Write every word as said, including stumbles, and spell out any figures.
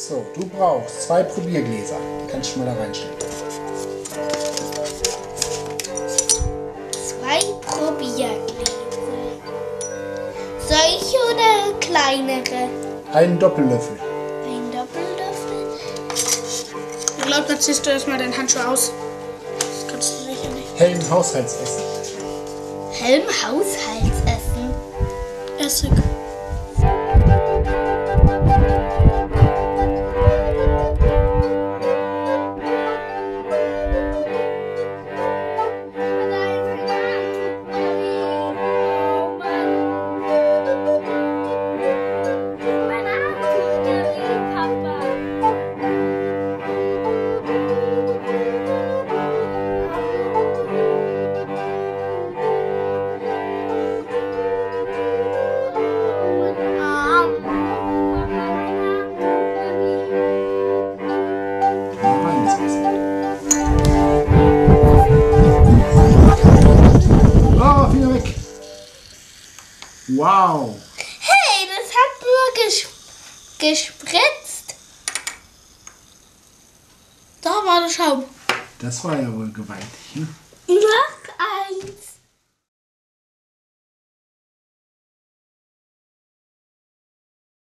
So, du brauchst zwei Probiergläser. Die kannst du mal da reinstellen. Zwei Probiergläser. Solche oder kleinere? Einen Doppellöffel. Ein Doppellöffel. Ich glaube, dann ziehst du erstmal deinen Handschuh aus. Das kannst du sicher nicht. Hellen Haushaltsessen. Hellen Haushaltsessen. Essig. Wow! Hey, das hat nur ges gespritzt. Da war der Schaum. Das war ja wohl gewaltig, ne?